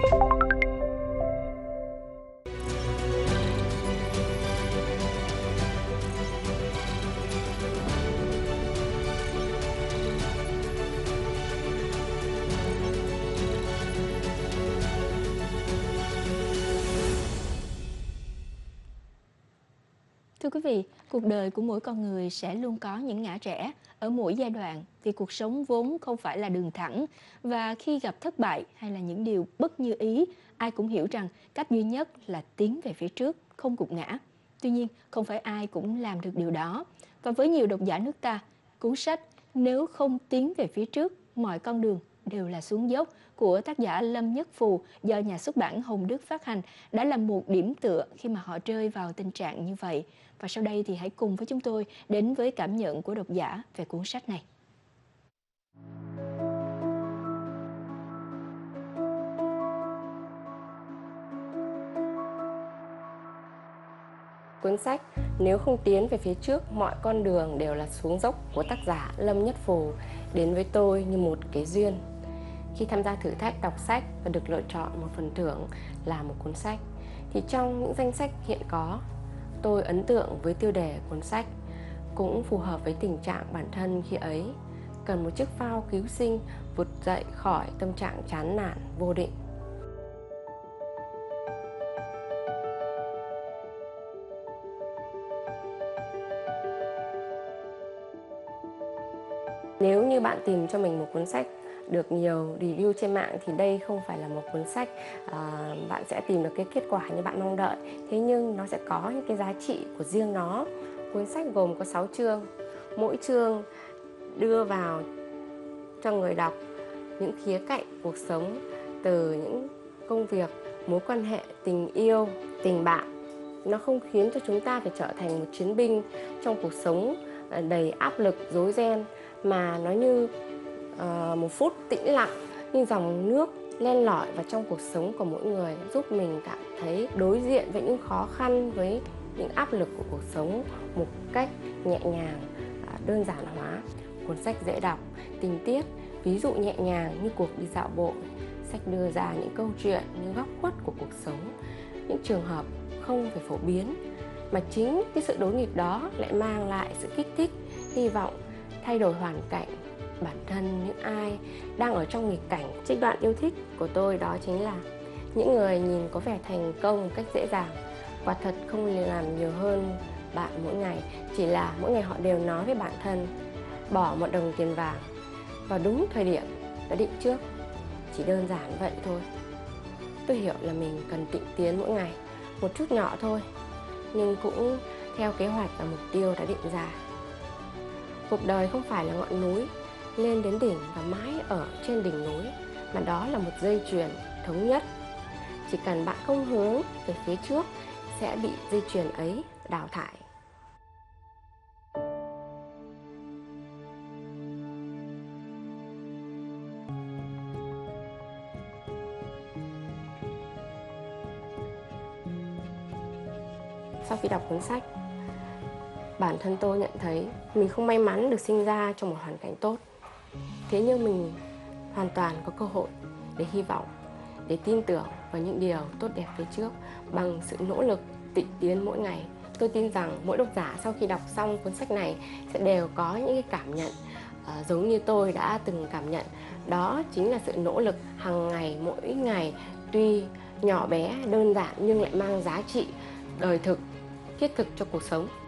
Thưa quý vị, cuộc đời của mỗi con người sẽ luôn có những ngã rẽ ở mỗi giai đoạn vì cuộc sống vốn không phải là đường thẳng, và khi gặp thất bại hay là những điều bất như ý, ai cũng hiểu rằng cách duy nhất là tiến về phía trước, không gục ngã. Tuy nhiên, không phải ai cũng làm được điều đó. Và với nhiều độc giả nước ta, cuốn sách Nếu không tiến về phía trước, mọi con đường đều là xuống dốc của tác giả Lâm Nhất Phù do nhà xuất bản Hồng Đức phát hành đã là một điểm tựa khi mà họ rơi vào tình trạng như vậy. Và sau đây thì hãy cùng với chúng tôi đến với cảm nhận của độc giả về cuốn sách này. Cuốn sách Nếu không tiến về phía trước, mọi con đường đều là xuống dốc của tác giả Lâm Nhất Phù đến với tôi như một cái duyên. Khi tham gia thử thách đọc sách và được lựa chọn một phần thưởng là một cuốn sách, thì trong những danh sách hiện có, tôi ấn tượng với tiêu đề cuốn sách, cũng phù hợp với tình trạng bản thân khi ấy, cần một chiếc phao cứu sinh vụt dậy khỏi tâm trạng chán nản vô định. Nếu như bạn tìm cho mình một cuốn sách được nhiều review trên mạng thì đây không phải là một cuốn sách bạn sẽ tìm được cái kết quả như bạn mong đợi. Thế nhưng nó sẽ có những cái giá trị của riêng nó. Cuốn sách gồm có 6 chương. Mỗi chương đưa vào cho người đọc những khía cạnh cuộc sống, từ những công việc, mối quan hệ, tình yêu, tình bạn. Nó không khiến cho chúng ta phải trở thành một chiến binh trong cuộc sống đầy áp lực, rối ren, mà nó như một phút tĩnh lặng, như dòng nước len lỏi vào trong cuộc sống của mỗi người, giúp mình cảm thấy đối diện với những khó khăn, với những áp lực của cuộc sống một cách nhẹ nhàng, đơn giản hóa. Cuốn sách dễ đọc, tình tiết ví dụ nhẹ nhàng như cuộc đi dạo bộ. Sách đưa ra những câu chuyện như góc khuất của cuộc sống, những trường hợp không phải phổ biến, mà chính cái sự đối nghịch đó lại mang lại sự kích thích, hy vọng thay đổi hoàn cảnh bản thân những ai đang ở trong nghịch cảnh. Trích đoạn yêu thích của tôi đó chính là: những người nhìn có vẻ thành công một cách dễ dàng, quả thật không làm nhiều hơn bạn mỗi ngày, chỉ là mỗi ngày họ đều nói với bản thân bỏ một đồng tiền vàng vào đúng thời điểm đã định trước. Chỉ đơn giản vậy thôi. Tôi hiểu là mình cần tịnh tiến mỗi ngày, một chút nhỏ thôi, nhưng cũng theo kế hoạch và mục tiêu đã định ra. Cuộc đời không phải là ngọn núi lên đến đỉnh và mãi ở trên đỉnh núi, mà đó là một dây chuyền thống nhất. Chỉ cần bạn không hướng về phía trước sẽ bị dây chuyền ấy đào thải. Sau khi đọc cuốn sách, bản thân tôi nhận thấy mình không may mắn được sinh ra trong một hoàn cảnh tốt. Thế nhưng mình hoàn toàn có cơ hội để hy vọng, để tin tưởng vào những điều tốt đẹp phía trước bằng sự nỗ lực tịnh tiến mỗi ngày. Tôi tin rằng mỗi độc giả sau khi đọc xong cuốn sách này sẽ đều có những cái cảm nhận giống như tôi đã từng cảm nhận. Đó chính là sự nỗ lực hàng ngày, mỗi ngày, tuy nhỏ bé, đơn giản nhưng lại mang giá trị đời thực, thiết thực cho cuộc sống.